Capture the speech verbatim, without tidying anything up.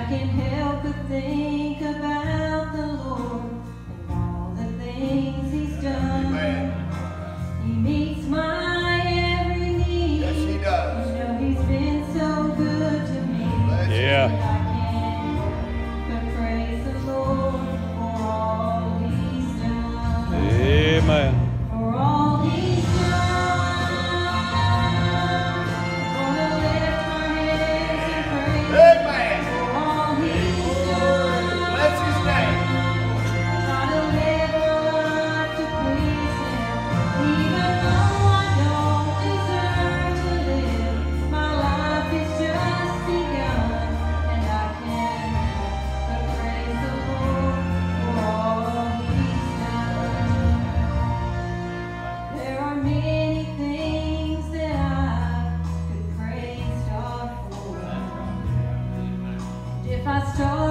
can't help but think about the Lord and all the things He's done. Amen. He meets my every need. Yes, He does. You know He's been so good to me. Bless you. Yeah. I can't but praise the Lord for all He's done. Amen. For all He's done. Gonna lift my hands and praise Amen. for all He's done. Bless His name. Try to live my life to please Him, even though I don't deserve to live. My life is just begun, and I can't but praise the Lord for all He's done. There are many things that I could praise God for. And if I start